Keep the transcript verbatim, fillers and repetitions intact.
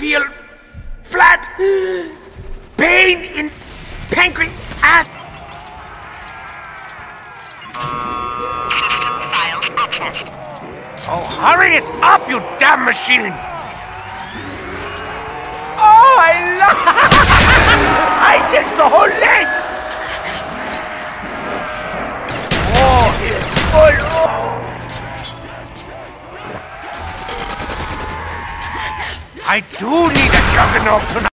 feel flat pain in pancreas. System files accessed. Oh, hurry it up, you damn machine! Oh, I love... I takes the whole leg! Oh, he is full of... I do need a juggernaut tonight.